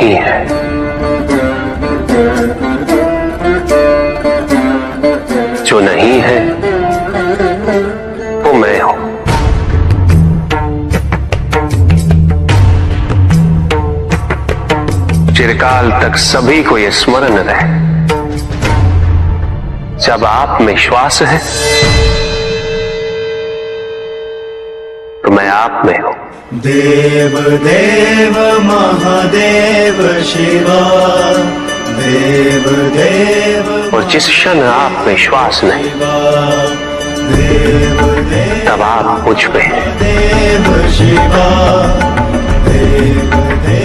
नहीं है। जो नहीं है वो मैं हूं। चिरकाल तक सभी को यह स्मरण रहे, जब आप में श्वास है तो मैं आप में हूं। देव देव महादेव शिवा, देव देव। और जिस क्षण आप में श्वास नहीं, तब आप मुझ पे हैं। देव शिवा, देव देव।